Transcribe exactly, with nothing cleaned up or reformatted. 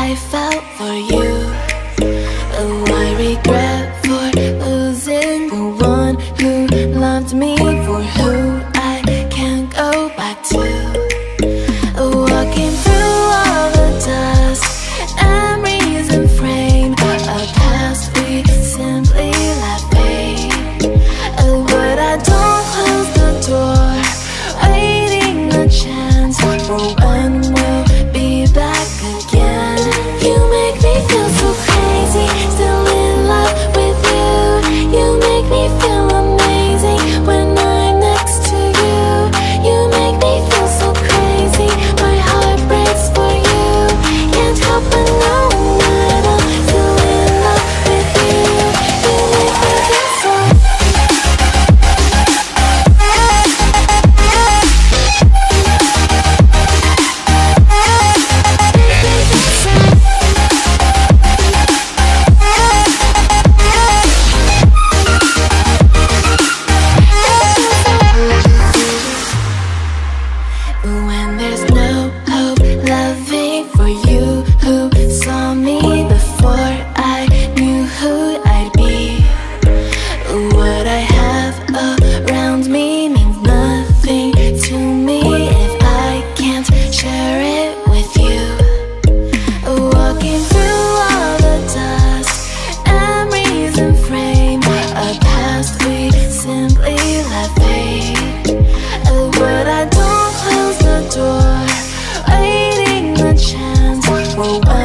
I felt for you. Oh, I regret for losing the one who loved me, for who I can't go back to. Walking through all the dust, memories and frame, a past we simply let fade. Oh, but I don't close the door, waiting a chance for when we'll be back again. You make me feel so crazy, still in love with you. You make me feel amazing when I'm next to you. You make me feel so crazy, my heart breaks for you. Can't help but know that I'm still in love with you. You make me feel so. When there's no hope, loving for you who saw me before I knew who I'd be. What I have around me means nothing to me if I can't share it with you. Walking through all the dust, memories and frame, a past we simply let fade. But I don't close the door, waiting a chance for when